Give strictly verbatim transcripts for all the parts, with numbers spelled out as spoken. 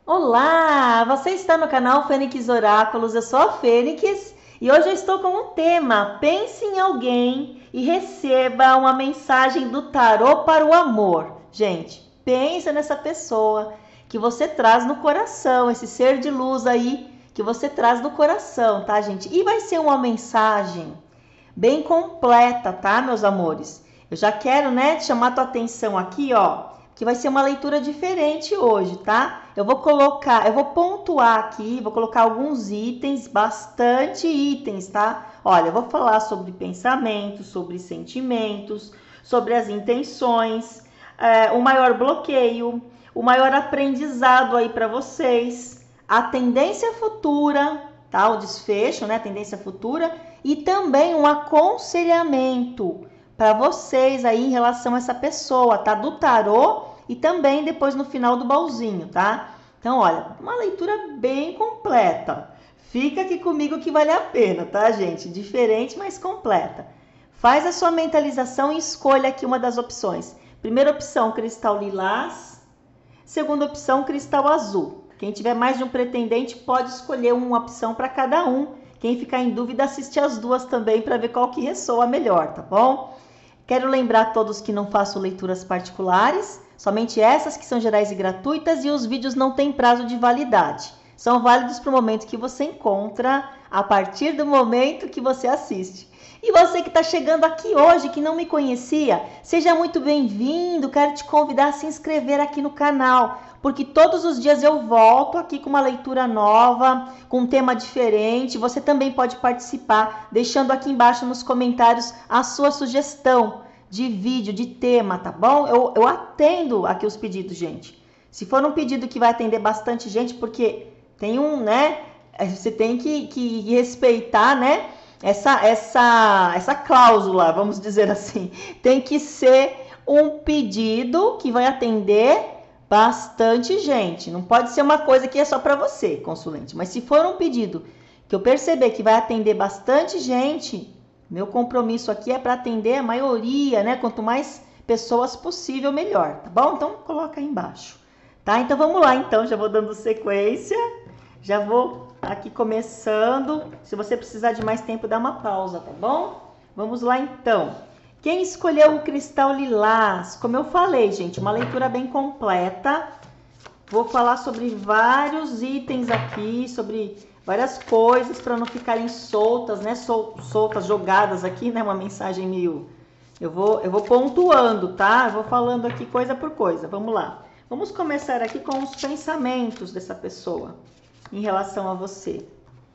Olá, você está no canal Fênix Oráculos, eu sou a Fênix e hoje eu estou com um tema: pense em alguém e receba uma mensagem do tarô para o amor. Gente, pensa nessa pessoa que você traz no coração, esse ser de luz aí que você traz no coração, tá, gente? E vai ser uma mensagem bem completa, tá, meus amores? Eu já quero, né, chamar tua atenção aqui, ó, que vai ser uma leitura diferente hoje, tá? Eu vou colocar, eu vou pontuar aqui, vou colocar alguns itens, bastante itens, tá? Olha, eu vou falar sobre pensamentos, sobre sentimentos, sobre as intenções, é, o maior bloqueio, o maior aprendizado aí para vocês, a tendência futura, tá? O desfecho, né? A tendência futura e também um aconselhamento para vocês aí em relação a essa pessoa, tá? Do tarô e também depois no final do baúzinho, tá? Então, olha, uma leitura bem completa. Fica aqui comigo que vale a pena, tá, gente? Diferente, mas completa. Faz a sua mentalização e escolha aqui uma das opções. Primeira opção, cristal lilás. Segunda opção, cristal azul. Quem tiver mais de um pretendente pode escolher uma opção para cada um. Quem ficar em dúvida, assiste as duas também para ver qual que ressoa melhor, tá bom? Quero lembrar a todos que não faço leituras particulares, somente essas que são gerais e gratuitas, e os vídeos não têm prazo de validade. São válidos para o momento que você encontra, a partir do momento que você assiste. E você que está chegando aqui hoje, que não me conhecia, seja muito bem-vindo. Quero te convidar a se inscrever aqui no canal, porque todos os dias eu volto aqui com uma leitura nova, com um tema diferente. Você também pode participar, deixando aqui embaixo nos comentários a sua sugestão de vídeo, de tema, tá bom? Eu, eu atendo aqui os pedidos, gente. Se for um pedido que vai atender bastante gente, porque tem um, né? Você tem que, que respeitar, né? Essa, essa, essa cláusula, vamos dizer assim. Tem que ser um pedido que vai atender bastante gente. Não pode ser uma coisa que é só para você, consulente. Mas se for um pedido que eu perceber que vai atender bastante gente, meu compromisso aqui é para atender a maioria, né? Quanto mais pessoas possível, melhor, tá bom? Então, coloca aí embaixo, tá? Então, vamos lá, então. Já vou dando sequência. Já vou aqui começando. Se você precisar de mais tempo, dá uma pausa, tá bom? Vamos lá, então. Quem escolheu o cristal lilás? Como eu falei, gente, uma leitura bem completa. Vou falar sobre vários itens aqui, sobre várias coisas para não ficarem soltas, né? Sol, soltas, jogadas aqui, né? Uma mensagem meio... Eu vou, eu vou pontuando, tá? Eu vou falando aqui coisa por coisa. Vamos lá. Vamos começar aqui com os pensamentos dessa pessoa em relação a você.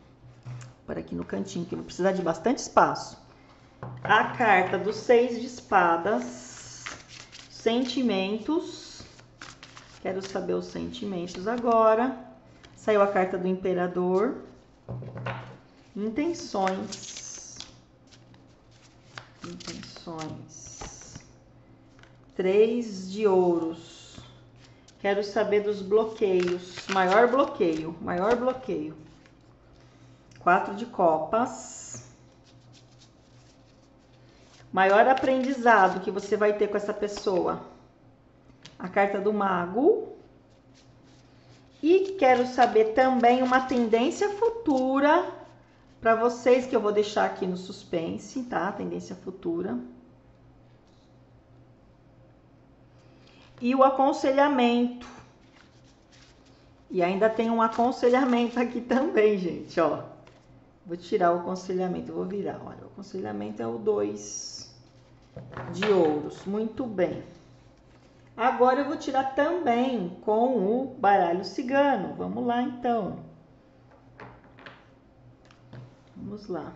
Por aqui no cantinho, que eu vou precisar de bastante espaço. A carta dos seis de espadas, sentimentos, quero saber os sentimentos agora. Saiu a carta do imperador, intenções, intenções, três de ouros, quero saber dos bloqueios, maior bloqueio, maior bloqueio, quatro de copas. Maior aprendizado que você vai ter com essa pessoa. A carta do mago. E quero saber também uma tendência futura para vocês, que eu vou deixar aqui no suspense, tá? Tendência futura. E o aconselhamento. E ainda tem um aconselhamento aqui também, gente, ó. Vou tirar o aconselhamento, vou virar. Olha, o aconselhamento é o dois de ouros. Muito bem. Agora eu vou tirar também com o baralho cigano. Vamos lá, então. Vamos lá.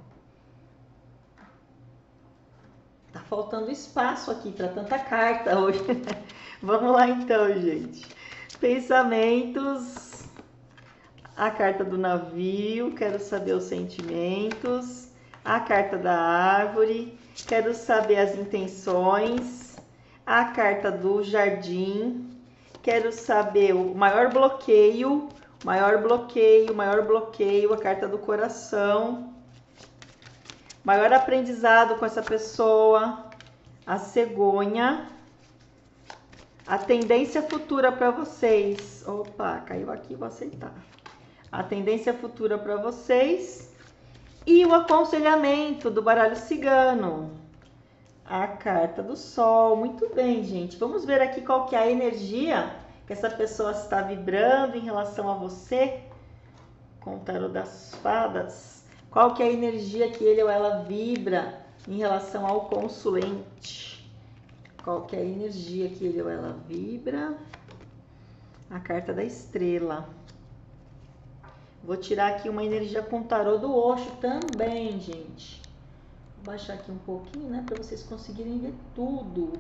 Tá faltando espaço aqui para tanta carta hoje. Vamos lá, então, gente. Pensamentos. A carta do navio, quero saber os sentimentos. A carta da árvore, quero saber as intenções. A carta do jardim, quero saber o maior bloqueio, maior bloqueio, maior bloqueio, a carta do coração. Maior aprendizado com essa pessoa, a cegonha. A tendência futura para vocês. Opa, caiu aqui, vou aceitar. A tendência futura para vocês. E o aconselhamento do baralho cigano. A carta do sol. Muito bem, gente. Vamos ver aqui qual que é a energia que essa pessoa está vibrando em relação a você. Com o tarô das fadas. Qual que é a energia que ele ou ela vibra em relação ao consulente? Qual que é a energia que ele ou ela vibra? A carta da estrela. Vou tirar aqui uma energia com o tarô do Osho também, gente. Vou baixar aqui um pouquinho, né? Para vocês conseguirem ver tudo.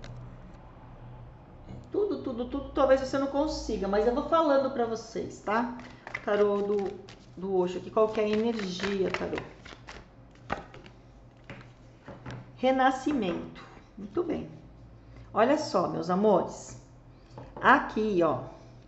Tudo, tudo, tudo. Talvez você não consiga, mas eu vou falando para vocês, tá? Tarô do, do Osho aqui. Qual que é a energia, tarô? Renascimento. Muito bem. Olha só, meus amores. Aqui, ó.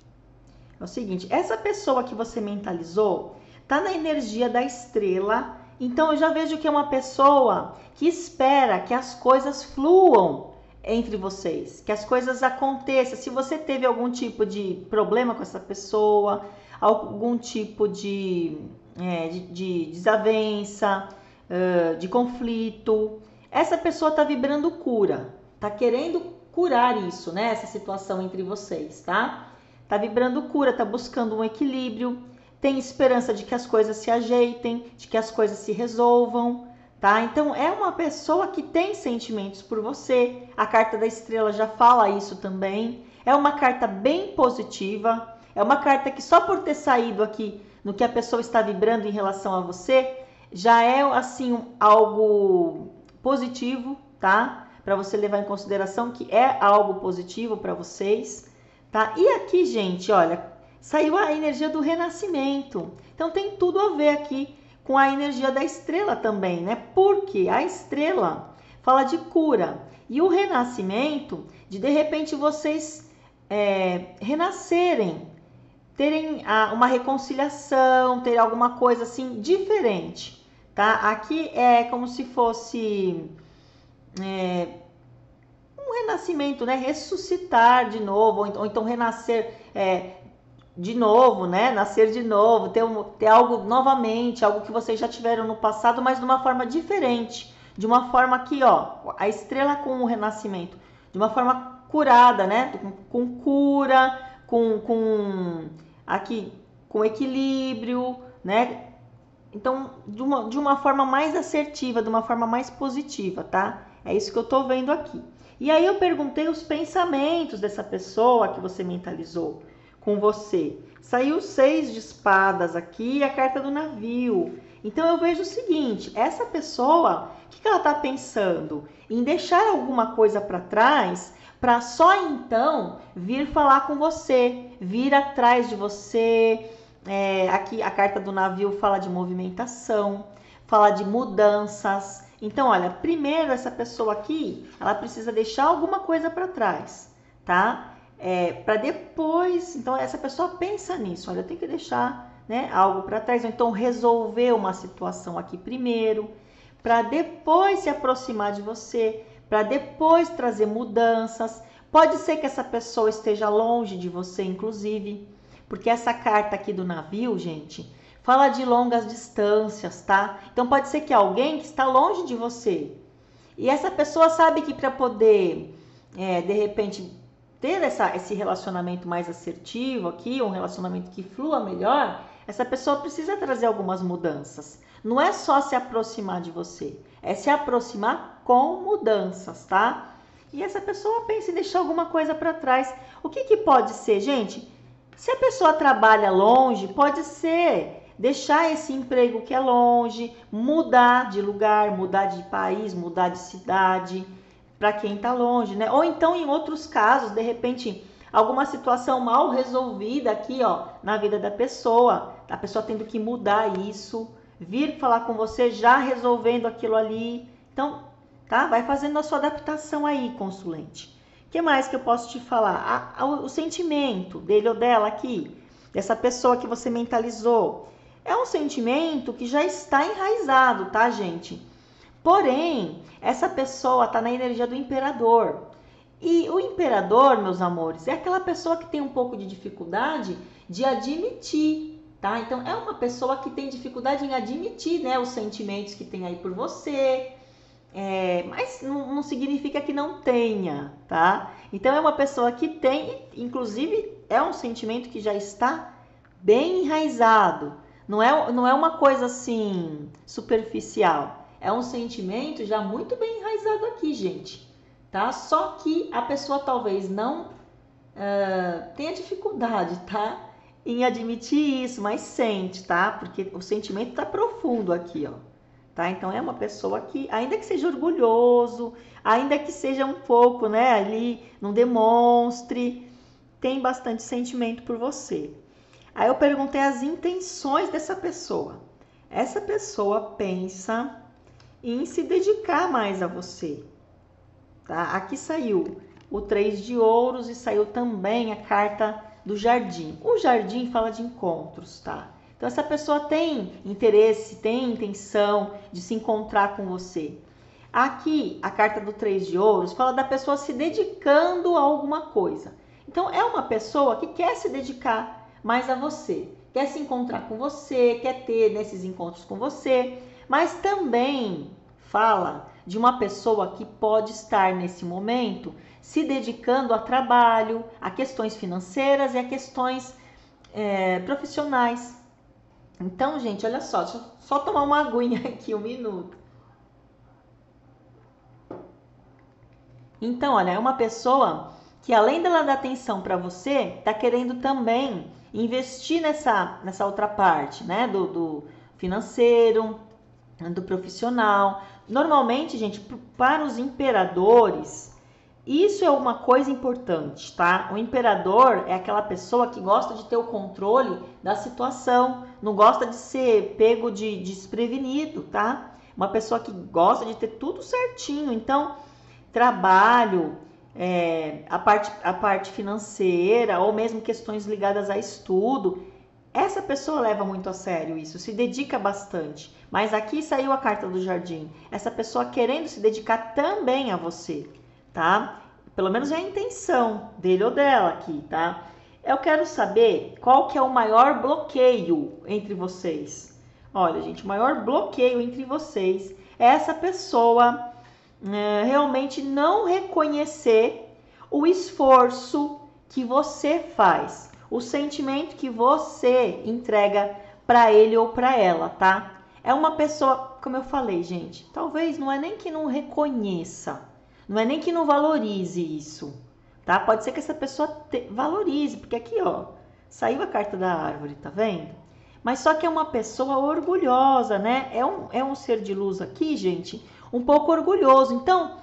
É o seguinte, essa pessoa que você mentalizou tá na energia da estrela. Então, eu já vejo que é uma pessoa que espera que as coisas fluam entre vocês, que as coisas aconteçam. Se você teve algum tipo de problema com essa pessoa, algum tipo de, é, de, de desavença, uh, de conflito, essa pessoa tá vibrando cura, tá querendo curar isso, né? Essa situação entre vocês, tá? Tá vibrando cura, tá buscando um equilíbrio, tem esperança de que as coisas se ajeitem, de que as coisas se resolvam, tá? Então, é uma pessoa que tem sentimentos por você. A carta da estrela já fala isso também. É uma carta bem positiva. É uma carta que só por ter saído aqui no que a pessoa está vibrando em relação a você, já é, assim, algo positivo, tá? Para você levar em consideração que é algo positivo para vocês, tá? E aqui, gente, olha, saiu a energia do renascimento. Então, tem tudo a ver aqui com a energia da estrela também, né? Porque a estrela fala de cura e o renascimento, de de repente vocês é, renascerem, terem a, uma reconciliação, ter alguma coisa assim diferente, tá? Aqui é como se fosse é, um renascimento, né? Ressuscitar de novo, ou então, ou então renascer é, de novo, né? Nascer de novo, ter, um, ter algo novamente, algo que vocês já tiveram no passado, mas de uma forma diferente, de uma forma aqui, ó, a estrela com o renascimento, de uma forma curada, né? Com, com cura, com, com aqui com equilíbrio, né? Então, de uma, de uma forma mais assertiva, de uma forma mais positiva, tá? É isso que eu tô vendo aqui. E aí eu perguntei os pensamentos dessa pessoa que você mentalizou com você. Saiu seis de espadas aqui e a carta do navio. Então eu vejo o seguinte, essa pessoa, o que, que ela tá pensando? Em deixar alguma coisa para trás, para só então vir falar com você, vir atrás de você. É, aqui a carta do navio fala de movimentação, fala de mudanças. Então, olha, primeiro essa pessoa aqui, ela precisa deixar alguma coisa para trás, tá? É, para depois, então essa pessoa pensa nisso, olha, eu tenho que deixar, né, algo para trás, ou então resolver uma situação aqui primeiro, para depois se aproximar de você, para depois trazer mudanças. Pode ser que essa pessoa esteja longe de você, inclusive, porque essa carta aqui do navio, gente, fala de longas distâncias, tá? Então pode ser que alguém que está longe de você. E essa pessoa sabe que para poder, é, de repente, ter essa, esse relacionamento mais assertivo aqui, um relacionamento que flua melhor, essa pessoa precisa trazer algumas mudanças. Não é só se aproximar de você, é se aproximar com mudanças, tá? E essa pessoa pensa em deixar alguma coisa para trás. O que, que pode ser, gente? Se a pessoa trabalha longe, pode ser deixar esse emprego que é longe, mudar de lugar, mudar de país, mudar de cidade, para quem está longe, né? Ou então, em outros casos, de repente, alguma situação mal resolvida aqui, ó, na vida da pessoa, a pessoa tendo que mudar isso, vir falar com você já resolvendo aquilo ali. Então, tá? Vai fazendo a sua adaptação aí, consulente. O que mais que eu posso te falar? A, a, o sentimento dele ou dela aqui, dessa pessoa que você mentalizou, é um sentimento que já está enraizado, tá, gente? Porém, essa pessoa está na energia do imperador. E o imperador, meus amores, é aquela pessoa que tem um pouco de dificuldade de admitir, tá? Então, é uma pessoa que tem dificuldade em admitir, né, os sentimentos que tem aí por você, é, mas não, não significa que não tenha, tá? Então, é uma pessoa que tem, inclusive, é um sentimento que já está bem enraizado. Não é, não é uma coisa assim superficial. É um sentimento já muito bem enraizado aqui, gente. Tá? Só que a pessoa talvez não uh, tenha dificuldade, tá? Em admitir isso, mas sente, tá? Porque o sentimento tá profundo aqui, ó. Tá? Então é uma pessoa que, ainda que seja orgulhoso, ainda que seja um pouco, né, ali, não demonstre, tem bastante sentimento por você. Aí eu perguntei as intenções dessa pessoa. Essa pessoa pensa em se dedicar mais a você. Tá? Aqui saiu o três de ouros e saiu também a carta do jardim. O jardim fala de encontros, tá? Então essa pessoa tem interesse, tem intenção de se encontrar com você. Aqui a carta do três de ouros fala da pessoa se dedicando a alguma coisa. Então é uma pessoa que quer se dedicar mais a você, quer se encontrar com você, quer ter nesses encontros com você, mas também fala de uma pessoa que pode estar nesse momento se dedicando a trabalho, a questões financeiras e a questões é, profissionais. Então, gente, olha só, deixa eu só tomar uma aguinha aqui, um minuto. Então, olha, é uma pessoa que além dela dar atenção para você, tá querendo também investir nessa, nessa outra parte, né, do, do financeiro, do profissional. Normalmente, gente, para os imperadores, isso é uma coisa importante, tá? O imperador é aquela pessoa que gosta de ter o controle da situação, não gosta de ser pego de, de desprevenido, tá? Uma pessoa que gosta de ter tudo certinho. Então, trabalho, é, a, parte, a parte financeira, ou mesmo questões ligadas a estudo, essa pessoa leva muito a sério isso, se dedica bastante. Mas aqui saiu a carta do jardim. Essa pessoa querendo se dedicar também a você, tá? Pelo menos é a intenção dele ou dela aqui, tá? Eu quero saber qual que é o maior bloqueio entre vocês. Olha, gente, o maior bloqueio entre vocês é essa pessoa é, realmente não reconhecer o esforço que você faz, o sentimento que você entrega para ele ou para ela, tá? É uma pessoa, como eu falei, gente, talvez não é nem que não reconheça, não é nem que não valorize isso, tá? Pode ser que essa pessoa te, valorize, porque aqui, ó, saiu a carta da árvore, tá vendo? Mas só que é uma pessoa orgulhosa, né? É um, é um ser de luz aqui, gente, um pouco orgulhoso. Então,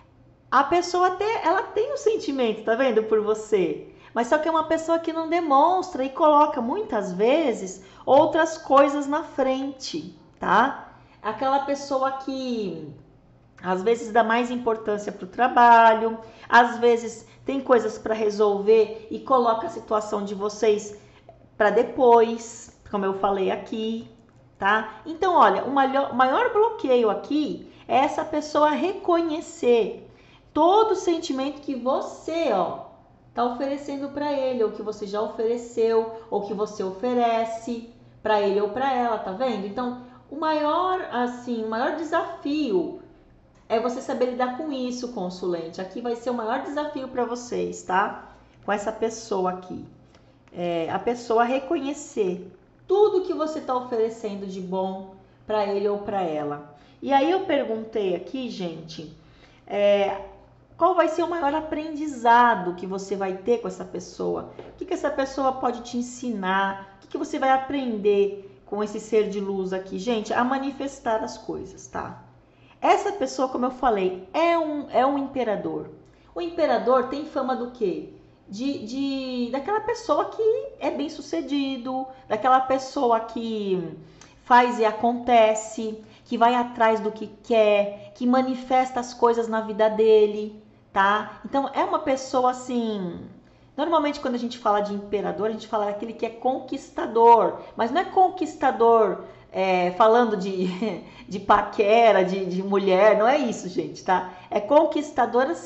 a pessoa até, ela tem um sentimento, tá vendo, por você. Mas só que é uma pessoa que não demonstra e coloca, muitas vezes, outras coisas na frente, tá? Aquela pessoa que, às vezes, dá mais importância para o trabalho, às vezes tem coisas para resolver e coloca a situação de vocês para depois, como eu falei aqui, tá? Então, olha, o maior, maior bloqueio aqui é essa pessoa reconhecer todo o sentimento que você, ó, tá oferecendo para ele, ou que você já ofereceu, ou que você oferece para ele ou para ela, tá vendo? Então, o maior, assim, o maior desafio é você saber lidar com isso, consulente. Aqui vai ser o maior desafio para vocês, tá? Com essa pessoa aqui. É, a pessoa reconhecer tudo que você tá oferecendo de bom para ele ou para ela. E aí eu perguntei aqui, gente, é, qual vai ser o maior aprendizado que você vai ter com essa pessoa? O que, que essa pessoa pode te ensinar? O que, que você vai aprender com esse ser de luz aqui? Gente, a manifestar as coisas, tá? Essa pessoa, como eu falei, é um, é um imperador. O imperador tem fama do quê? De, de, daquela pessoa que é bem sucedido, daquela pessoa que faz e acontece, que vai atrás do que quer, que manifesta as coisas na vida dele, tá? Então, é uma pessoa assim... Normalmente, quando a gente fala de imperador, a gente fala daquele que é conquistador. Mas não é conquistador é, falando de, de paquera, de, de mulher. Não é isso, gente, tá? É conquistador, assim,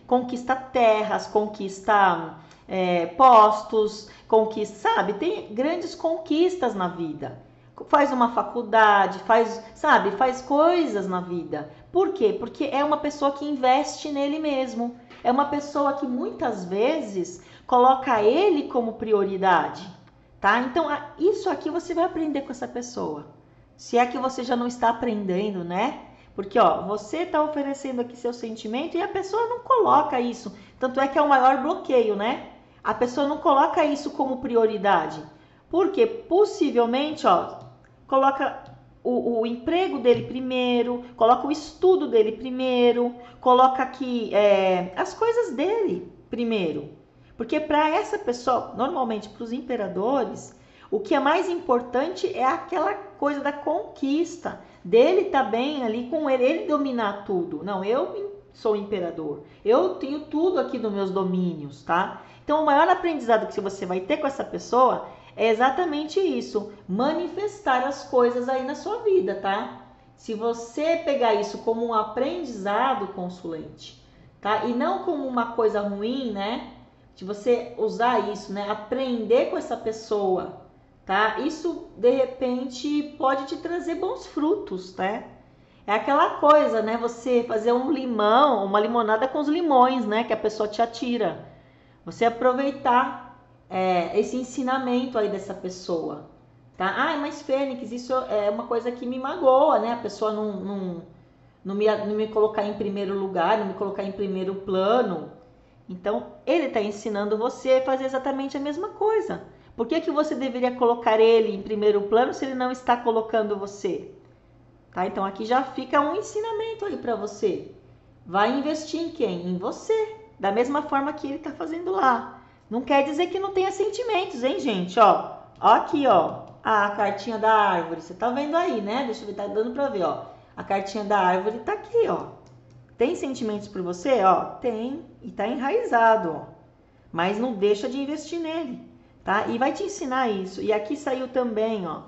conquista terras, conquista é, postos, conquista, sabe? Tem grandes conquistas na vida. Faz uma faculdade, faz, sabe? Faz coisas na vida. Por quê? Porque é uma pessoa que investe nele mesmo. É uma pessoa que muitas vezes coloca ele como prioridade, tá? Então, isso aqui você vai aprender com essa pessoa. Se é que você já não está aprendendo, né? Porque, ó, você está oferecendo aqui seu sentimento e a pessoa não coloca isso. Tanto é que é o maior bloqueio, né? A pessoa não coloca isso como prioridade. Porque, possivelmente, ó, coloca o, o emprego dele primeiro, coloca o estudo dele primeiro, coloca aqui é, as coisas dele primeiro. Porque para essa pessoa, normalmente para os imperadores, o que é mais importante é aquela coisa da conquista, dele tá bem ali com ele, ele dominar tudo. Não, eu sou imperador, eu tenho tudo aqui nos meus domínios, tá? Então o maior aprendizado que você vai ter com essa pessoa é exatamente isso, manifestar as coisas aí na sua vida, tá? Se você pegar isso como um aprendizado, consulente, tá? E não como uma coisa ruim, né? De você usar isso, né? Aprender com essa pessoa, tá? Isso, de repente, pode te trazer bons frutos, tá? É aquela coisa, né? Você fazer um limão, uma limonada com os limões, né? Que a pessoa te atira. Você aproveitar é, esse ensinamento aí dessa pessoa, tá? Ah, mas Fênix, isso é uma coisa que me magoa, né? A pessoa não, não, não, me, não me colocar em primeiro lugar, não me colocar em primeiro plano. Então, ele está ensinando você a fazer exatamente a mesma coisa. Por que que você deveria colocar ele em primeiro plano se ele não está colocando você? Tá? Então, aqui já fica um ensinamento aí para você. Vai investir em quem? Em você. Da mesma forma que ele está fazendo lá. Não quer dizer que não tenha sentimentos, hein, gente? Ó, ó aqui, ó. A cartinha da árvore. Você tá vendo aí, né? Deixa eu ver, tá dando para ver, ó. A cartinha da árvore tá aqui, ó. Tem sentimentos por você? Ó, tem. E tá enraizado, ó. Mas não deixa de investir nele, tá? E vai te ensinar isso. E aqui saiu também, ó,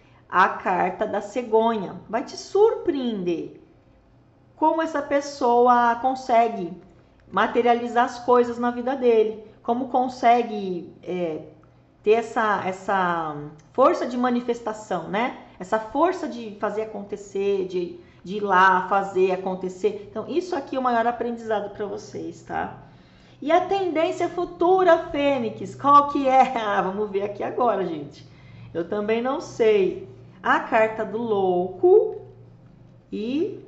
a carta da cegonha. Vai te surpreender como essa pessoa consegue materializar as coisas na vida dele. Como consegue é, ter essa, essa força de manifestação, né? Essa força de fazer acontecer, de, de ir lá fazer acontecer. Então, isso aqui é o maior aprendizado para vocês, tá? E a tendência futura, Fênix, qual que é? Ah, vamos ver aqui agora, gente. Eu também não sei. A carta do louco e...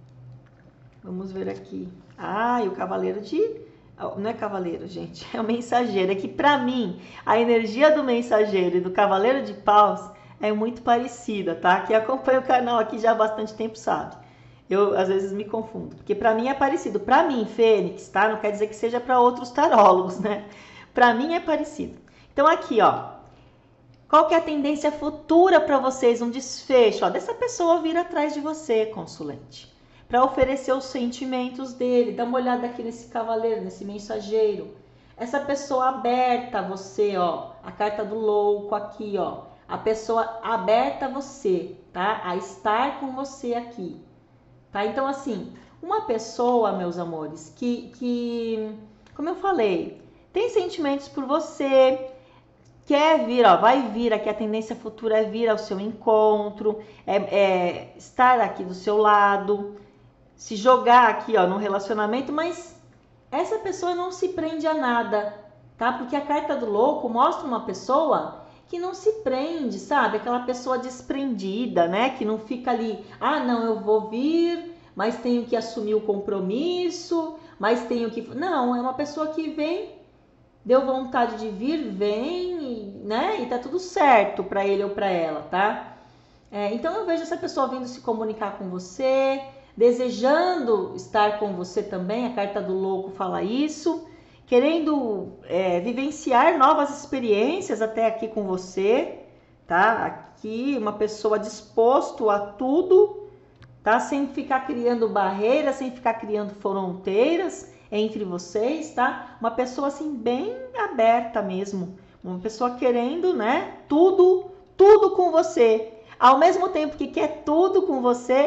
Vamos ver aqui. Ah, e o cavaleiro de... Não é cavaleiro, gente, é o mensageiro. É que pra mim, a energia do mensageiro e do cavaleiro de paus é muito parecida, tá? Quem acompanha o canal aqui já há bastante tempo sabe. Eu, às vezes, me confundo. Porque pra mim é parecido. Pra mim, Fênix, tá? Não quer dizer que seja pra outros tarólogos, né? Pra mim é parecido. Então, aqui, ó. Qual que é a tendência futura pra vocês? Um desfecho, ó. Dessa pessoa vir atrás de você, consulente. Para oferecer os sentimentos dele. Dá uma olhada aqui nesse cavaleiro, nesse mensageiro. Essa pessoa aberta a você, ó. A carta do louco aqui, ó. A pessoa aberta a você, tá? A estar com você aqui. Tá? Então, assim, uma pessoa, meus amores, que, que, como eu falei, tem sentimentos por você, quer vir, ó, vai vir aqui, a tendência futura é vir ao seu encontro, é, é estar aqui do seu lado, se jogar aqui, ó, num relacionamento, mas essa pessoa não se prende a nada, tá? Porque a carta do louco mostra uma pessoa que não se prende, sabe? Aquela pessoa desprendida, né? Que não fica ali, ah, não, eu vou vir, mas tenho que assumir o compromisso, mas tenho que... Não, é uma pessoa que vem, deu vontade de vir, vem, e, né? E tá tudo certo pra ele ou pra ela, tá? É, então eu vejo essa pessoa vindo se comunicar com você, desejando estar com você também, a carta do louco fala isso, querendo é, vivenciar novas experiências até aqui com você, tá? Aqui uma pessoa disposto a tudo, tá? Sem ficar criando barreiras, sem ficar criando fronteiras entre vocês, tá? Uma pessoa assim bem aberta mesmo, uma pessoa querendo, né? Tudo, tudo com você. Ao mesmo tempo que quer tudo com você,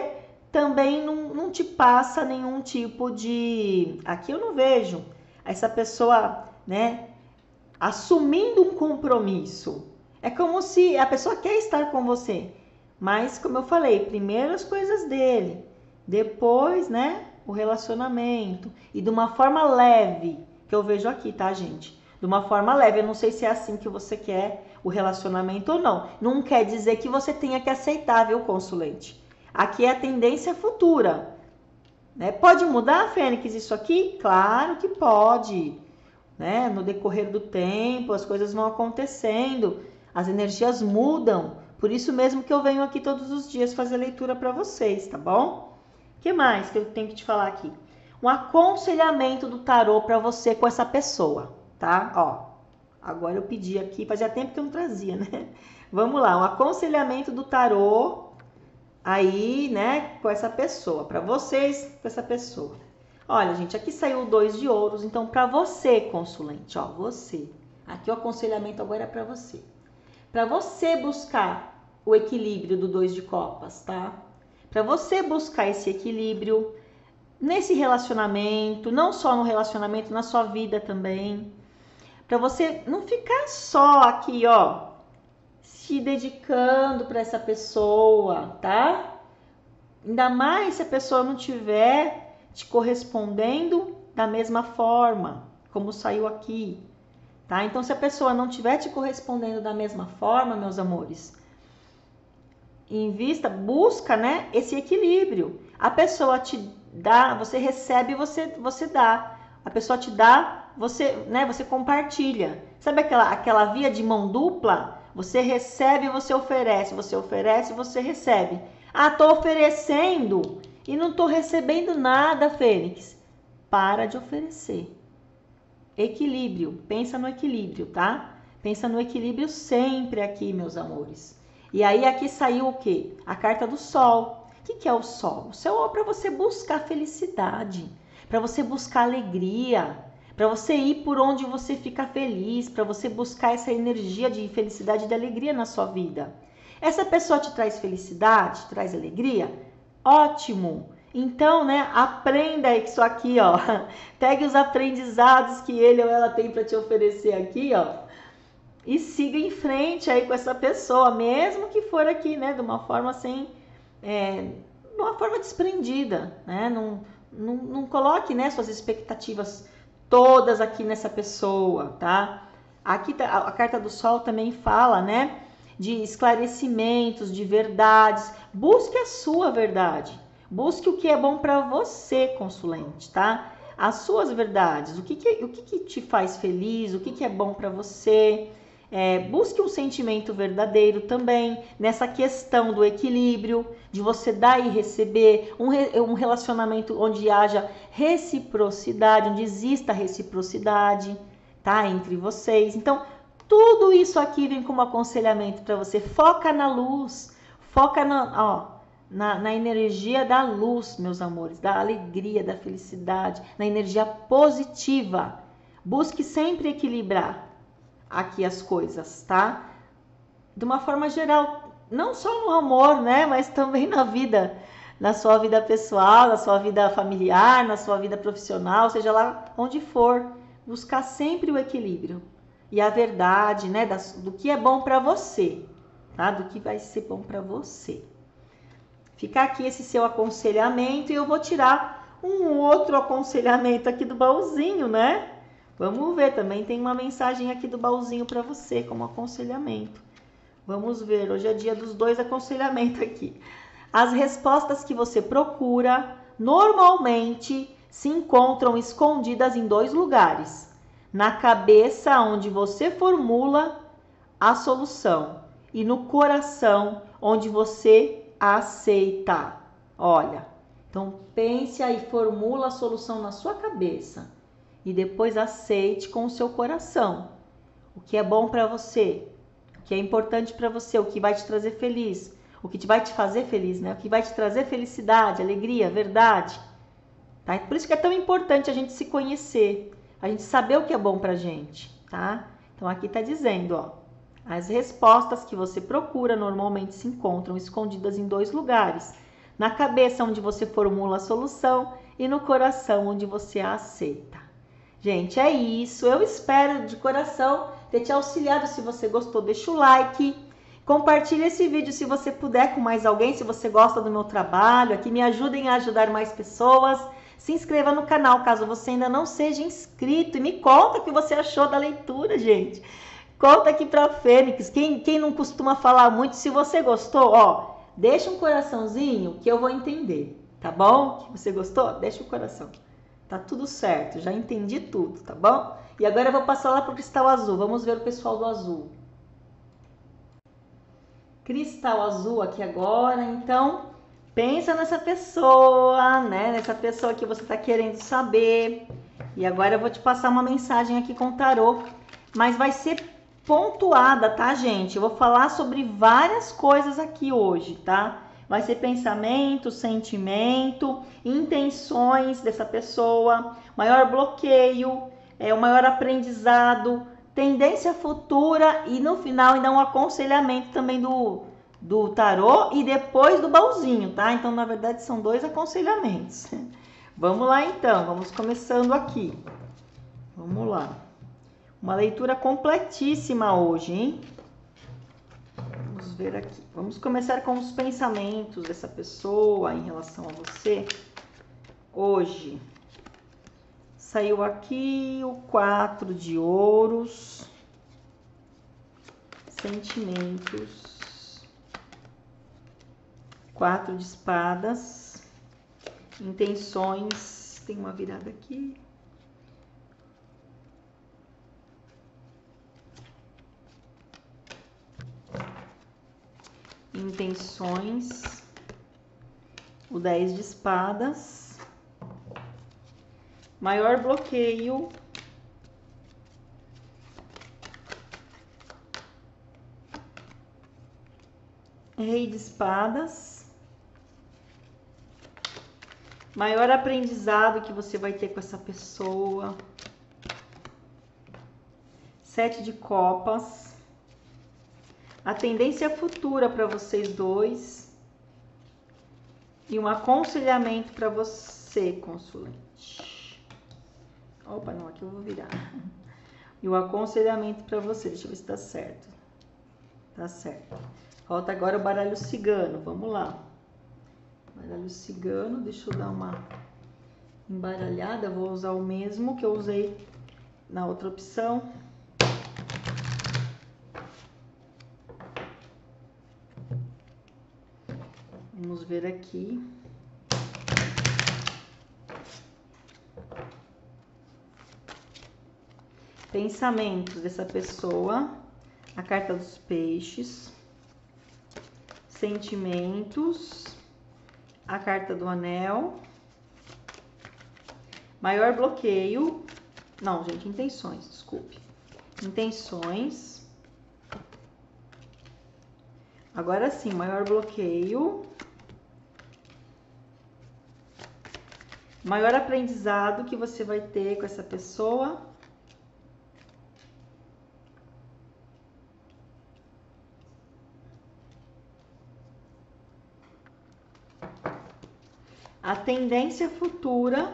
também não, não te passa nenhum tipo de... Aqui eu não vejo essa pessoa, né, assumindo um compromisso. É como se a pessoa quer estar com você, mas como eu falei, primeiro as coisas dele, depois, né, o relacionamento, e de uma forma leve, que eu vejo aqui, tá, gente? De uma forma leve, eu não sei se é assim que você quer o relacionamento ou não. Não quer dizer que você tenha que aceitar, viu, consulente? Aqui é a tendência futura, né? Pode mudar, Fênix, isso aqui? Claro que pode, né? No decorrer do tempo, as coisas vão acontecendo, as energias mudam. Por isso mesmo que eu venho aqui todos os dias fazer leitura para vocês, tá bom? O que mais que eu tenho que te falar aqui? Um aconselhamento do tarô para você com essa pessoa, tá? Ó, agora eu pedi aqui, fazia tempo que eu não trazia, né? Vamos lá, um aconselhamento do tarô aí, né, com essa pessoa, para vocês, com essa pessoa. Olha, gente, aqui saiu o dois de ouros, então para você, consulente, ó, você. Aqui o aconselhamento agora é para você. Para você buscar o equilíbrio do dois de copas, tá? Para você buscar esse equilíbrio nesse relacionamento, não só no relacionamento, na sua vida também. Para você não ficar só aqui, ó, se dedicando para essa pessoa, tá? Ainda mais se a pessoa não tiver te correspondendo da mesma forma, como saiu aqui, tá? Então, se a pessoa não tiver te correspondendo da mesma forma, meus amores, invista, busca, né, esse equilíbrio. A pessoa te dá, você recebe, você você dá. A pessoa te dá, você, né, você compartilha. Sabe aquela aquela via de mão dupla? Você recebe, você oferece, você oferece, você recebe. Ah, tô oferecendo e não tô recebendo nada, Fênix. Para de oferecer. Equilíbrio, pensa no equilíbrio, tá? Pensa no equilíbrio sempre aqui, meus amores. E aí aqui saiu o quê? A carta do sol. O que, que é o sol? O sol é para você buscar felicidade, para você buscar alegria, para você ir por onde você fica feliz, para você buscar essa energia de felicidade e de alegria na sua vida. Essa pessoa te traz felicidade, te traz alegria? Ótimo! Então, né, aprenda isso aqui, ó. Pegue os aprendizados que ele ou ela tem para te oferecer aqui, ó. E siga em frente aí com essa pessoa, mesmo que for aqui, né, de uma forma assim, é, de uma forma desprendida, né? Não, não, não coloque, né, suas expectativas todas aqui nessa pessoa, tá? Aqui tá, a carta do sol também fala, né, de esclarecimentos, de verdades. Busque a sua verdade. Busque o que é bom para você, consulente, tá? As suas verdades, o que, que, o que, que te faz feliz, o que, que é bom para você. É, busque um sentimento verdadeiro também nessa questão do equilíbrio, de você dar e receber, um, re, um relacionamento onde haja reciprocidade, onde exista reciprocidade, tá? Entre vocês. Então, tudo isso aqui vem como aconselhamento para você. Foca na luz, foca na, ó, na, na energia da luz, meus amores, da alegria, da felicidade, na energia positiva. Busque sempre equilibrar aqui as coisas, tá? De uma forma geral, não só no amor, né, mas também na vida, na sua vida pessoal, na sua vida familiar, na sua vida profissional, seja lá onde for, buscar sempre o equilíbrio e a verdade, né, das, do que é bom para você, tá? Do que vai ser bom para você. Fica aqui esse seu aconselhamento e eu vou tirar um outro aconselhamento aqui do baúzinho, né? Vamos ver, também tem uma mensagem aqui do baúzinho para você, como aconselhamento. Vamos ver, hoje é dia dos dois aconselhamentos aqui. As respostas que você procura, normalmente, se encontram escondidas em dois lugares. Na cabeça, onde você formula a solução, e no coração, onde você aceita. Olha, então pense aí, formula a solução na sua cabeça. E depois aceite com o seu coração o que é bom para você, o que é importante para você, o que vai te trazer feliz, o que vai te fazer feliz, né? O que vai te trazer felicidade, alegria, verdade. Tá? Por isso que é tão importante a gente se conhecer, a gente saber o que é bom pra gente, tá? Então aqui tá dizendo, ó, as respostas que você procura normalmente se encontram escondidas em dois lugares. Na cabeça, onde você formula a solução, e no coração, onde você a aceita. Gente, é isso. Eu espero de coração ter te auxiliado. Se você gostou, deixa o like. Compartilhe esse vídeo se você puder com mais alguém, se você gosta do meu trabalho. Aqui me ajudem a ajudar mais pessoas. Se inscreva no canal caso você ainda não seja inscrito. E me conta o que você achou da leitura, gente. Conta aqui pra Fênix. Quem, quem não costuma falar muito, se você gostou, ó, deixa um coraçãozinho que eu vou entender, tá bom? Que você gostou? Deixa o coração. Tá tudo certo, já entendi tudo, tá bom? E agora eu vou passar lá pro cristal azul. Vamos ver o pessoal do azul. Cristal azul aqui agora, então, pensa nessa pessoa, né? Nessa pessoa que você tá querendo saber. E agora eu vou te passar uma mensagem aqui com o tarô, mas vai ser pontuada, tá, gente? Eu vou falar sobre várias coisas aqui hoje, tá? Vai ser pensamento, sentimento, intenções dessa pessoa, maior bloqueio, é, o maior aprendizado, tendência futura e no final ainda um aconselhamento também do, do tarô e depois do baúzinho, tá? Então, na verdade, são dois aconselhamentos. Vamos lá, então. Vamos começando aqui. Vamos lá. Uma leitura completíssima hoje, hein? Vamos ver aqui. Vamos começar com os pensamentos dessa pessoa em relação a você. Hoje, saiu aqui o quatro de ouros, sentimentos, quatro de espadas, intenções, tem uma virada aqui. Intenções, o dez de espadas, maior bloqueio, rei de espadas, maior aprendizado que você vai ter com essa pessoa, sete de copas, a tendência futura para vocês dois e um aconselhamento para você, consulente. Opa, não, aqui eu vou virar. E o aconselhamento para você, deixa eu ver se tá certo. Tá certo. Falta agora o baralho cigano, vamos lá. Baralho cigano, deixa eu dar uma embaralhada, eu vou usar o mesmo que eu usei na outra opção. Vamos ver aqui. Pensamentos dessa pessoa. A carta dos peixes. Sentimentos. A carta do anel. Maior bloqueio. Não, gente, intenções, desculpe. Intenções. Agora sim, maior bloqueio. Maior aprendizado que você vai ter com essa pessoa. A tendência futura.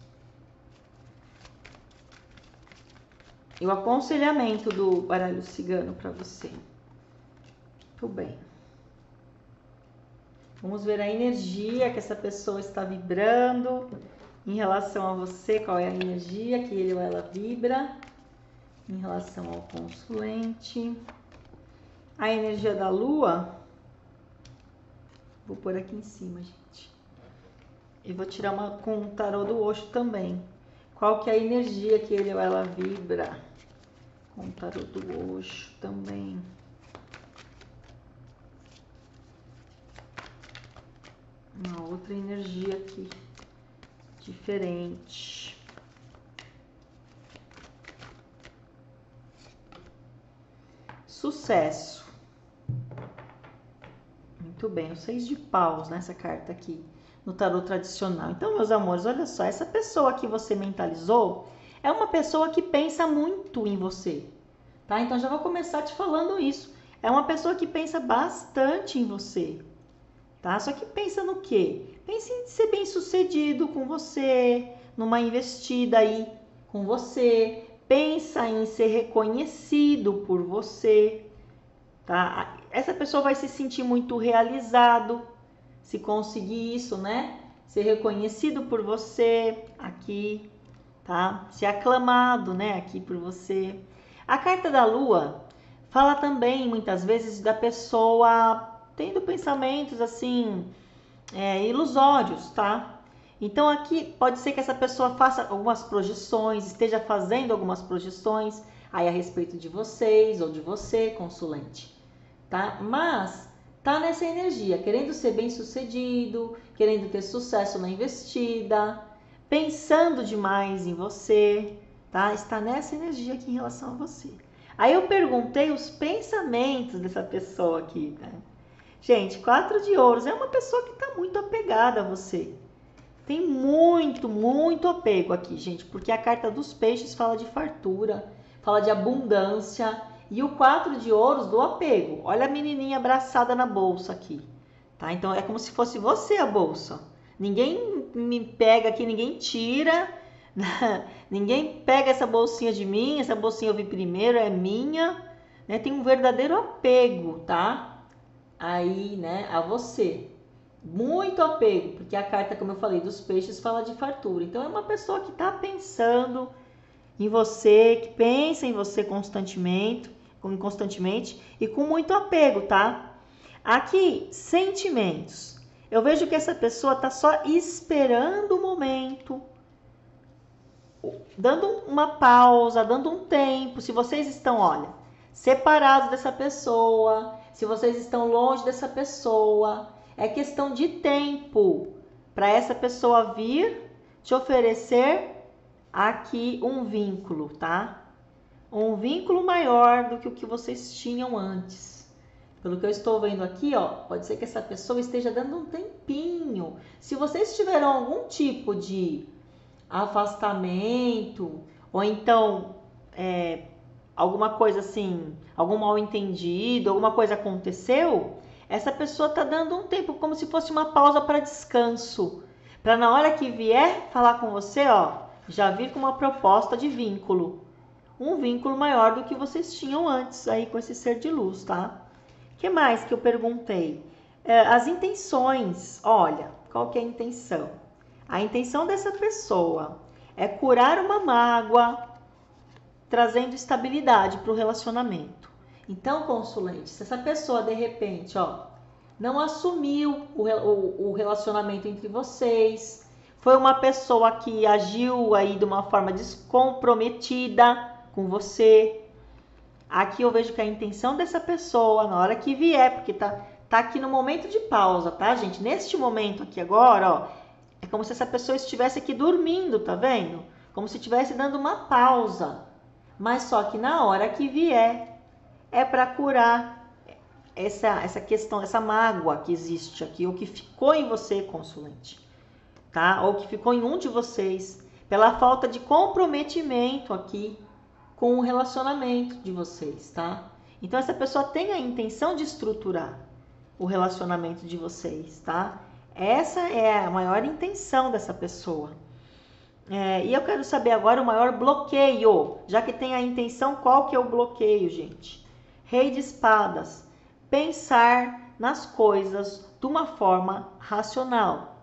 E o aconselhamento do baralho cigano para você. Muito bem. Vamos ver a energia que essa pessoa está vibrando em relação a você. Qual é a energia que ele ou ela vibra em relação ao consulente. A energia da lua. Vou pôr aqui em cima, gente. E vou tirar uma com o tarô do Osho também. Qual que é a energia que ele ou ela vibra com o tarô do Osho também. Uma outra energia aqui, diferente. Sucesso. Muito bem, o seis de paus nessa carta aqui, no tarô tradicional. Então, meus amores, olha só, essa pessoa que você mentalizou é uma pessoa que pensa muito em você, tá? Então, já vou começar te falando isso. É uma pessoa que pensa bastante em você. tá? Só que pensa no quê? Pense em ser bem-sucedido com você, numa investida aí com você. Pensa em ser reconhecido por você, tá? Essa pessoa vai se sentir muito realizado se conseguir isso, né? Ser reconhecido por você aqui, tá? Ser aclamado, né, aqui por você. A carta da Lua fala também, muitas vezes, da pessoa tendo pensamentos, assim, é, ilusórios, tá? Então, aqui pode ser que essa pessoa faça algumas projeções, esteja fazendo algumas projeções aí a respeito de vocês ou de você, consulente, tá? Mas tá nessa energia, querendo ser bem-sucedido, querendo ter sucesso na investida, pensando demais em você, tá? Está nessa energia aqui em relação a você. Aí eu perguntei os pensamentos dessa pessoa aqui, né? Gente, quatro de ouros é uma pessoa que está muito apegada a você. Tem muito, muito apego aqui, gente, porque a carta dos peixes fala de fartura, fala de abundância, e o quatro de ouros do apego. Olha a menininha abraçada na bolsa aqui, tá? Então é como se fosse você a bolsa. Ninguém me pega aqui, ninguém tira, ninguém pega essa bolsinha de mim, essa bolsinha eu vi primeiro, é minha, né? Tem um verdadeiro apego, tá? Aí, né, a você. Muito apego, porque a carta, como eu falei, dos peixes fala de fartura. Então é uma pessoa que está pensando em você, que pensa em você constantemente, constantemente e com muito apego, tá? Aqui, sentimentos. Eu vejo que essa pessoa está só esperando o momento, dando uma pausa, dando um tempo. Se vocês estão, olha, separados dessa pessoa, se vocês estão longe dessa pessoa, é questão de tempo para essa pessoa vir te oferecer aqui um vínculo, tá? Um vínculo maior do que o que vocês tinham antes. Pelo que eu estou vendo aqui, ó, pode ser que essa pessoa esteja dando um tempinho. Se vocês tiveram algum tipo de afastamento, ou então é, alguma coisa assim, algum mal entendido, alguma coisa aconteceu, essa pessoa está dando um tempo, como se fosse uma pausa para descanso. Para na hora que vier falar com você, ó, já vir com uma proposta de vínculo. Um vínculo maior do que vocês tinham antes aí com esse ser de luz, tá? O que mais que eu perguntei? É, as intenções. Olha, qual que é a intenção? A intenção dessa pessoa é curar uma mágoa, trazendo estabilidade para o relacionamento. Então, consulente, se essa pessoa de repente, ó, não assumiu o, o, o relacionamento entre vocês, foi uma pessoa que agiu aí de uma forma descomprometida com você, aqui eu vejo que a intenção dessa pessoa, na hora que vier, porque tá, tá aqui no momento de pausa, tá, gente? Neste momento aqui agora, ó, é como se essa pessoa estivesse aqui dormindo, tá vendo? Como se estivesse dando uma pausa. Mas só que na hora que vier, é para curar essa, essa questão, essa mágoa que existe aqui, ou que ficou em você, consulente, tá? Ou que ficou em um de vocês, pela falta de comprometimento aqui com o relacionamento de vocês, tá? Então, essa pessoa tem a intenção de estruturar o relacionamento de vocês, tá? Essa é a maior intenção dessa pessoa. É, e eu quero saber agora o maior bloqueio, já que tem a intenção, qual que é o bloqueio, gente? Rei de espadas, pensar nas coisas de uma forma racional,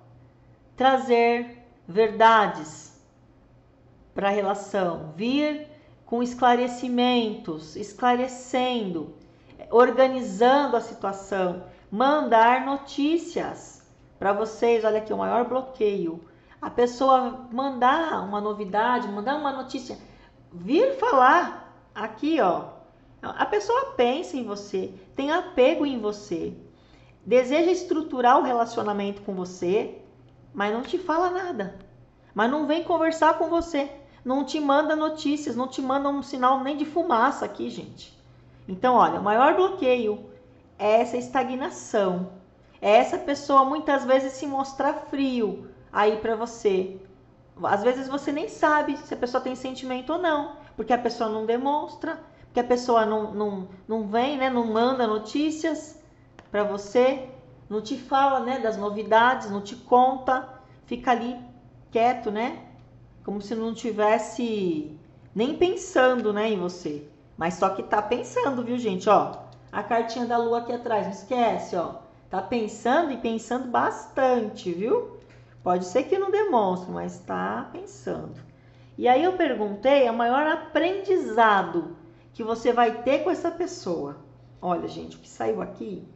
trazer verdades para a relação, vir com esclarecimentos, esclarecendo, organizando a situação, mandar notícias para vocês. Olha aqui, o maior bloqueio. A pessoa mandar uma novidade, mandar uma notícia, vir falar aqui, ó. A pessoa pensa em você, tem apego em você, deseja estruturar o relacionamento com você, mas não te fala nada. Mas não vem conversar com você, não te manda notícias, não te manda um sinal nem de fumaça aqui, gente. Então, olha, o maior bloqueio é essa estagnação. É essa pessoa muitas vezes se mostrar frio aí para você. Às vezes você nem sabe se a pessoa tem sentimento ou não, porque a pessoa não demonstra, porque a pessoa não, não, não vem, né, não manda notícias para você. não te fala, né, das novidades, não te conta, fica ali quieto, né? Como se não tivesse nem pensando, né, em você. Mas só que tá pensando, viu, gente? Ó, a cartinha da lua aqui atrás, não esquece, ó. Tá pensando e pensando bastante, viu? Pode ser que não demonstre, mas tá pensando. E aí eu perguntei o maior aprendizado que você vai ter com essa pessoa. Olha, gente, o que saiu aqui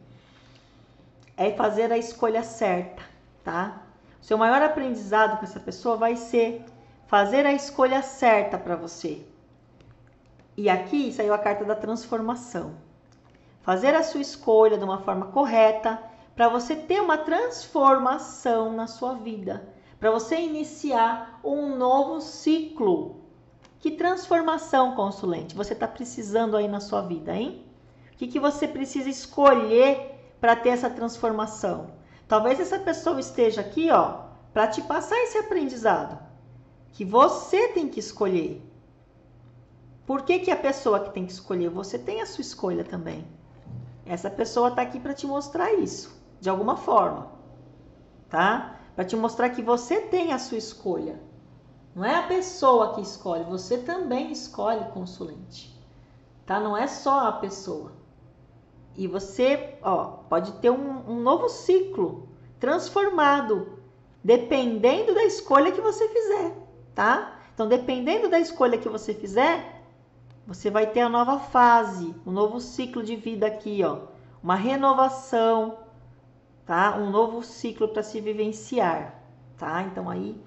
é fazer a escolha certa, tá? O seu maior aprendizado com essa pessoa vai ser fazer a escolha certa para você. E aqui saiu a carta da transformação. Fazer a sua escolha de uma forma correta para você ter uma transformação na sua vida, para você iniciar um novo ciclo. Que transformação, consulente, você está precisando aí na sua vida, hein? O que, que você precisa escolher para ter essa transformação? Talvez essa pessoa esteja aqui, ó, para te passar esse aprendizado, que você tem que escolher. Por que, que a pessoa que tem que escolher? Você tem a sua escolha também. Essa pessoa está aqui para te mostrar isso, de alguma forma, tá? Para te mostrar que você tem a sua escolha. Não é a pessoa que escolhe, você também escolhe, consulente, tá? Não é só a pessoa. E você, ó, pode ter um, um novo ciclo transformado, dependendo da escolha que você fizer, tá? Então, dependendo da escolha que você fizer, você vai ter a nova fase, um novo ciclo de vida aqui, ó. Uma renovação, tá? Um novo ciclo para se vivenciar, tá? Então, aí,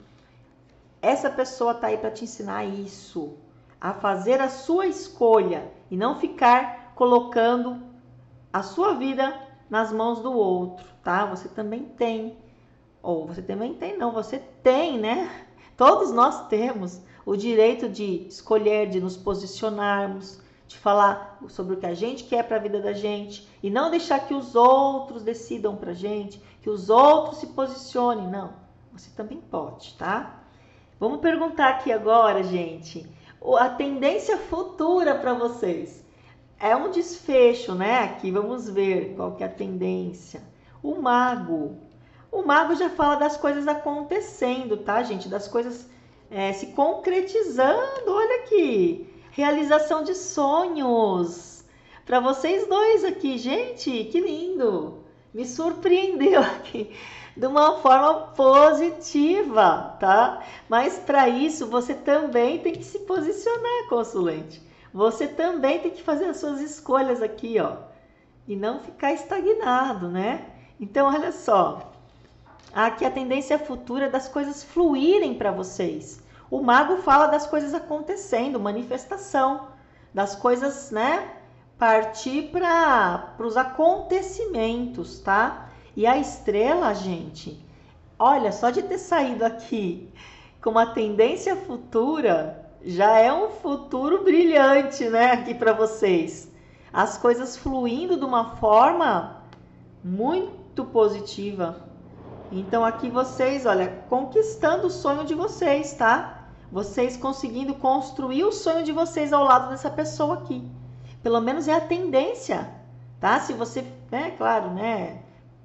essa pessoa tá aí para te ensinar isso, a fazer a sua escolha e não ficar colocando a sua vida nas mãos do outro, tá? Você também tem, ou você também tem, não, você tem, né? Todos nós temos o direito de escolher, de nos posicionarmos, de falar sobre o que a gente quer para a vida da gente e não deixar que os outros decidam para a gente, que os outros se posicionem, não. Você também pode, tá? Vamos perguntar aqui agora, gente, a tendência futura para vocês. É um desfecho, né? Aqui vamos ver qual que é a tendência. O mago. O mago já fala das coisas acontecendo, tá, gente? Das coisas é, se concretizando. Olha aqui. Realização de sonhos. Para vocês dois aqui, gente, que lindo. Me surpreendeu aqui de uma forma positiva, tá? Mas para isso você também tem que se posicionar, consulente. Você também tem que fazer as suas escolhas aqui, ó. E não ficar estagnado, né? Então, olha só. Aqui a tendência futura é das coisas fluírem para vocês. O mago fala das coisas acontecendo, manifestação. Das coisas, né? Partir para os acontecimentos, tá? E a estrela, gente, olha, só de ter saído aqui com uma tendência futura, já é um futuro brilhante, né, aqui para vocês. As coisas fluindo de uma forma muito positiva. Então aqui vocês, olha, conquistando o sonho de vocês, tá? Vocês conseguindo construir o sonho de vocês ao lado dessa pessoa aqui. Pelo menos é a tendência, tá? Se você, né, claro, né,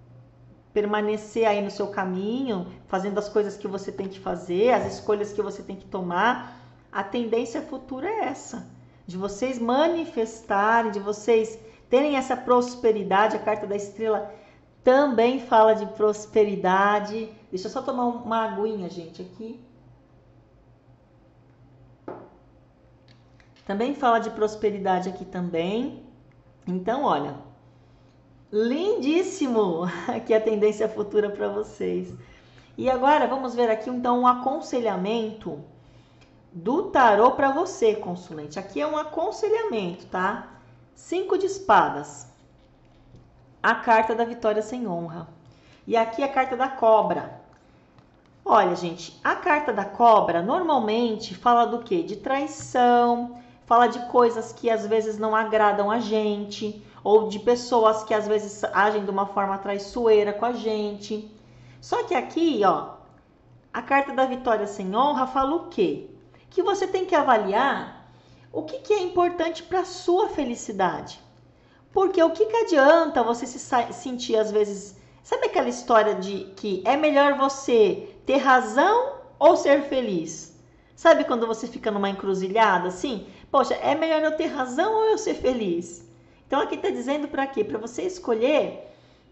permanecer aí no seu caminho, fazendo as coisas que você tem que fazer, as escolhas que você tem que tomar, a tendência futura é essa, de vocês manifestarem, de vocês terem essa prosperidade. A carta da estrela também fala de prosperidade. Deixa eu só tomar uma aguinha, gente, aqui. Também fala de prosperidade aqui também. Então, olha, lindíssimo aqui a tendência futura para vocês. E agora vamos ver aqui então um aconselhamento do tarô para você, consulente. Aqui é um aconselhamento, tá? Cinco de espadas. A carta da vitória sem honra. E aqui a carta da cobra. Olha, gente, a carta da cobra normalmente fala do quê? De traição, fala de coisas que às vezes não agradam a gente, ou de pessoas que às vezes agem de uma forma traiçoeira com a gente. Só que aqui, ó, a carta da vitória sem honra fala o quê? Que você tem que avaliar o que, que é importante para a sua felicidade. Porque o que, que adianta você se sentir, às vezes, Sabe aquela história de que é melhor você ter razão ou ser feliz? Sabe quando você fica numa encruzilhada assim? Poxa, é melhor eu ter razão ou eu ser feliz? Então aqui está dizendo para quê? Para você escolher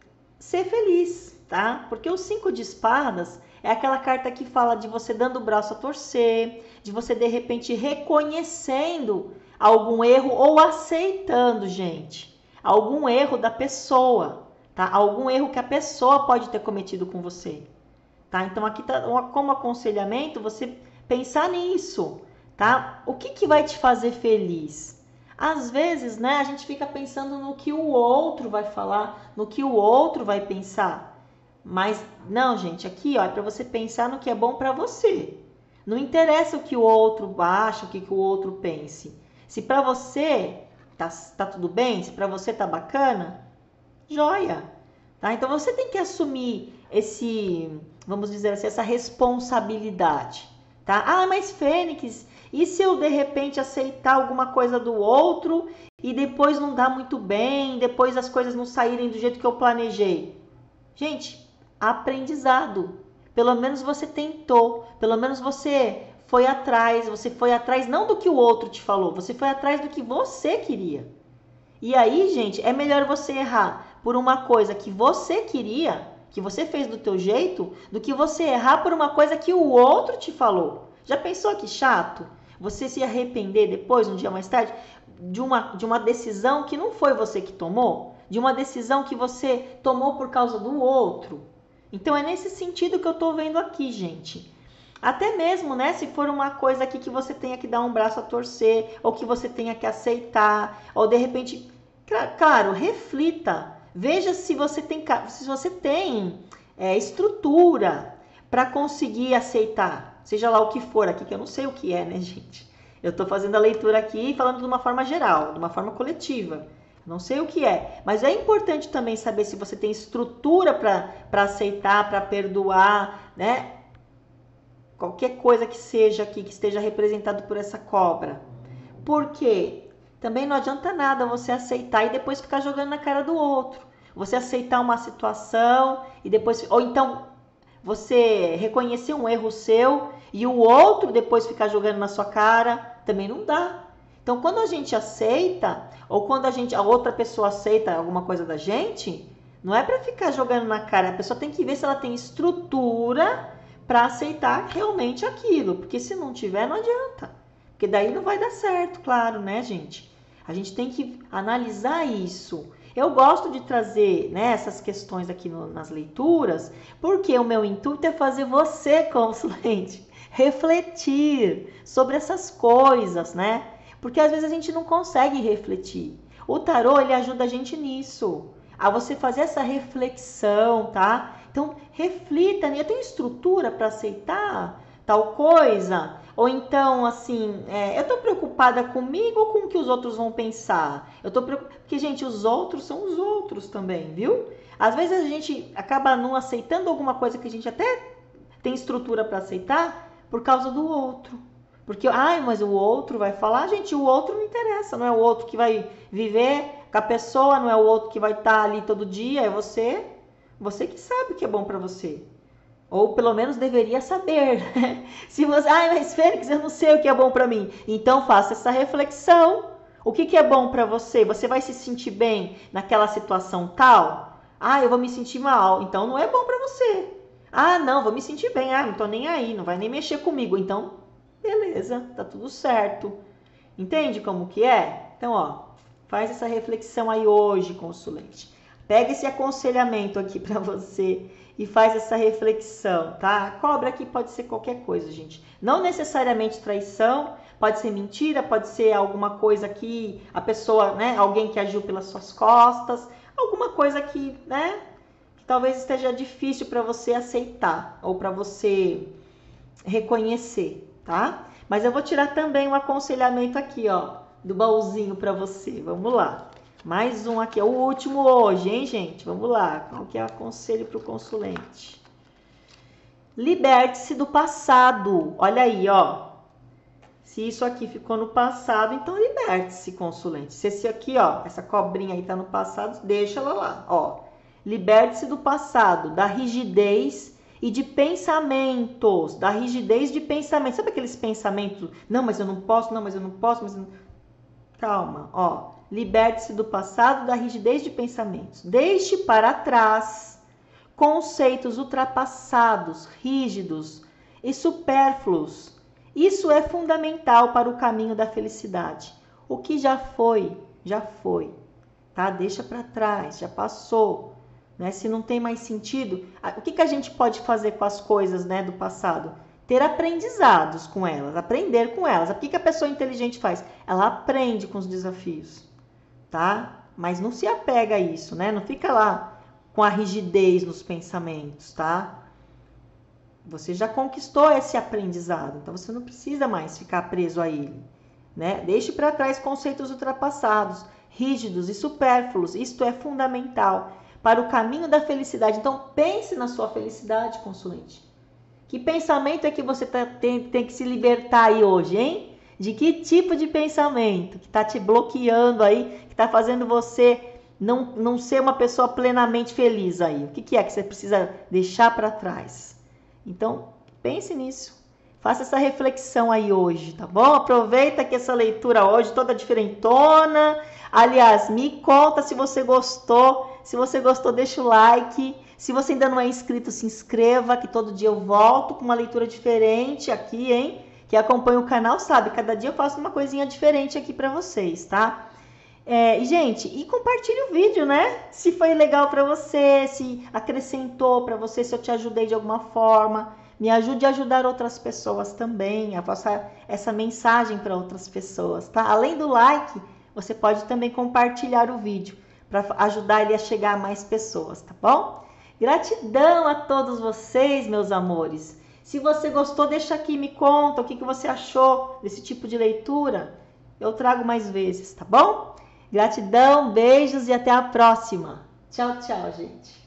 ser feliz, tá? Porque o cinco de espadas é aquela carta que fala de você dando o braço a torcer, de você de repente reconhecendo algum erro ou aceitando, gente, algum erro da pessoa, tá? Algum erro que a pessoa pode ter cometido com você, tá? Então aqui tá como aconselhamento você pensar nisso, tá? O que que vai te fazer feliz? Às vezes, né, a gente fica pensando no que o outro vai falar, no que o outro vai pensar. Mas não, gente, aqui ó, é para você pensar no que é bom para você. Não interessa o que o outro acha, o que, que o outro pense. Se para você tá, tá tudo bem, se para você tá bacana, joia. Tá? Então você tem que assumir esse, vamos dizer assim, essa responsabilidade. Tá? Ah, mas Fênix, e se eu de repente aceitar alguma coisa do outro e depois não dá muito bem, depois as coisas não saírem do jeito que eu planejei? Gente, aprendizado. Pelo menos você tentou, pelo menos você foi atrás, você foi atrás não do que o outro te falou, você foi atrás do que você queria. E aí, gente, é melhor você errar por uma coisa que você queria, que você fez do teu jeito, do que você errar por uma coisa que o outro te falou. Já pensou que chato? Você se arrepender depois, um dia mais tarde, de uma, de uma decisão que não foi você que tomou? De uma decisão que você tomou por causa do outro? Então é nesse sentido que eu tô vendo aqui, gente. Até mesmo, né, se for uma coisa aqui que você tenha que dar um braço a torcer, ou que você tenha que aceitar, ou de repente, claro, reflita. Veja se você tem, se você tem é, estrutura para conseguir aceitar, seja lá o que for aqui, que eu não sei o que é, né, gente? Eu estou fazendo a leitura aqui falando de uma forma geral, de uma forma coletiva. Não sei o que é, mas é importante também saber se você tem estrutura para aceitar, para perdoar, né? Qualquer coisa que seja aqui, que esteja representado por essa cobra. Porque também não adianta nada você aceitar e depois ficar jogando na cara do outro. Você aceitar uma situação e depois... Ou então você reconhecer um erro seu e o outro depois ficar jogando na sua cara, também não dá. Então, quando a gente aceita, ou quando a, gente, a outra pessoa aceita alguma coisa da gente, não é para ficar jogando na cara. A pessoa tem que ver se ela tem estrutura para aceitar realmente aquilo. Porque se não tiver, não adianta. Porque daí não vai dar certo, claro, né, gente? A gente tem que analisar isso. Eu gosto de trazer, né, essas questões aqui no, nas leituras, porque o meu intuito é fazer você, consulente, refletir sobre essas coisas, né? Porque às vezes a gente não consegue refletir. O tarô, ele ajuda a gente nisso, a você fazer essa reflexão, tá? Então, reflita, eu tenho estrutura para aceitar tal coisa? Ou então, assim, é, eu tô preocupada comigo ou com o que os outros vão pensar? Eu tô preocupada, porque, gente, os outros são os outros também, viu? Às vezes a gente acaba não aceitando alguma coisa que a gente até tem estrutura para aceitar por causa do outro. Porque, ai, mas o outro vai falar, gente, o outro não interessa, não é o outro que vai viver com a pessoa, não é o outro que vai estar ali todo dia, é você, você que sabe o que é bom para você. Ou pelo menos deveria saber. Se você, ai, mas Fênix, eu não sei o que é bom para mim. Então faça essa reflexão. O que, que é bom para você? Você vai se sentir bem naquela situação tal? Ah, eu vou me sentir mal. Então não é bom para você. Ah, não, vou me sentir bem. Ah, não tô nem aí, não vai nem mexer comigo. Então, beleza, tá tudo certo. Entende como que é? Então, ó, faz essa reflexão aí hoje, consulente. Pega esse aconselhamento aqui para você e faz essa reflexão, tá? A cobra aqui pode ser qualquer coisa, gente. Não necessariamente traição, pode ser mentira, pode ser alguma coisa que a pessoa, né, alguém que agiu pelas suas costas, alguma coisa que, né, que talvez esteja difícil para você aceitar ou para você reconhecer, tá? Mas eu vou tirar também um aconselhamento aqui, ó, do baúzinho para você. Vamos lá. Mais um aqui, é o último hoje, hein, gente? Vamos lá, qual que é o conselho para o consulente? Liberte-se do passado. Olha aí, ó. Se isso aqui ficou no passado, então liberte-se, consulente. Se esse aqui, ó, essa cobrinha aí tá no passado, deixa ela lá, ó. liberte-se do passado, da rigidez e de pensamentos, da rigidez de pensamento. Sabe aqueles pensamentos? Não, mas eu não posso, não, mas eu não posso, mas eu não... Calma, ó. Liberte-se do passado, da rigidez de pensamentos. Deixe para trás conceitos ultrapassados, rígidos e supérfluos. Isso é fundamental para o caminho da felicidade. O que já foi, já foi, tá? Deixa para trás, já passou, né? Se não tem mais sentido, o que, que a gente pode fazer com as coisas, né, do passado? Ter aprendizados com elas, aprender com elas. O que, que a pessoa inteligente faz? Ela aprende com os desafios, tá? Mas não se apega a isso, né? Não fica lá com a rigidez nos pensamentos, tá? Você já conquistou esse aprendizado, então você não precisa mais ficar preso a ele, né? Deixe para trás conceitos ultrapassados, rígidos e supérfluos. Isto é fundamental para o caminho da felicidade. Então, pense na sua felicidade, consulente. Que pensamento é que você tá, tem, tem que se libertar aí hoje, hein? De que tipo de pensamento que está te bloqueando aí, que está fazendo você não, não ser uma pessoa plenamente feliz aí? O que, que é que você precisa deixar para trás? Então, pense nisso. Faça essa reflexão aí hoje, tá bom? Aproveita que essa leitura hoje toda diferentona. Aliás, me conta se você gostou. Se você gostou, deixa o like. Se você ainda não é inscrito, se inscreva, que todo dia eu volto com uma leitura diferente aqui, hein? Que acompanha o canal sabe, cada dia eu faço uma coisinha diferente aqui para vocês, tá? É, e, gente, e compartilhe o vídeo, né? Se foi legal para você, se acrescentou para você, se eu te ajudei de alguma forma. Me ajude a ajudar outras pessoas também, a passar essa mensagem para outras pessoas, tá? Além do like, você pode também compartilhar o vídeo para ajudar ele a chegar a mais pessoas, tá bom? Gratidão a todos vocês, meus amores. Se você gostou, deixa aqui, me conta o que, que você achou desse tipo de leitura. Eu trago mais vezes, tá bom? Gratidão, beijos e até a próxima. Tchau, tchau, gente.